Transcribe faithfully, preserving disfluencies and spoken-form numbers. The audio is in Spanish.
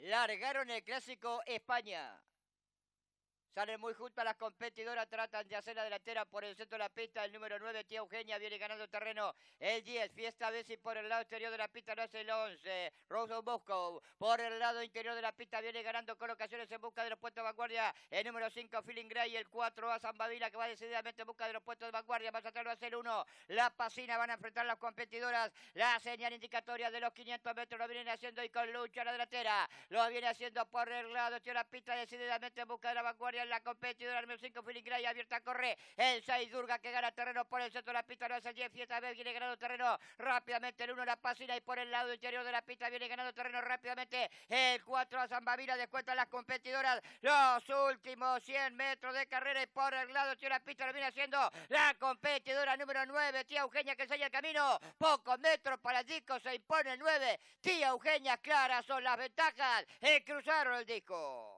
Largaron el clásico España. Salen muy juntas las competidoras, tratan de hacer la delantera por el centro de la pista. El número nueve, Tía Eugenia, viene ganando terreno. El diez, Fiesta Bessi por el lado exterior de la pista, no es el once. Rose of Moscow por el lado interior de la pista, viene ganando colocaciones en busca de los puestos de vanguardia. El número cinco, Feeling Grey, el cuatro, a San Bavila, que va decididamente en busca de los puestos de vanguardia. Más atrás va a ser el uno, La Pasina, van a enfrentar las competidoras. La señal indicatoria de los quinientos metros lo vienen haciendo y con lucha a la delantera. Lo viene haciendo por el lado exterior de la pista, decididamente en busca de la vanguardia. La competidora número cinco, Feeling Grey, abierta a correr. El seis, Durga, que gana terreno por el centro de la pista. No es el diez, Fiesta Bell, viene ganando terreno rápidamente. El uno, La Pasina, y por el lado interior de la pista viene ganando terreno rápidamente. El cuatro, a San Bavila, descuentan las competidoras. Los últimos cien metros de carrera y por el lado interior de la pista lo viene haciendo la competidora número nueve, Tía Eugenia, que enseña el camino. Pocos metros para el disco, se impone el nueve. Tía Eugenia, claras son las ventajas. Eh, cruzaron el disco.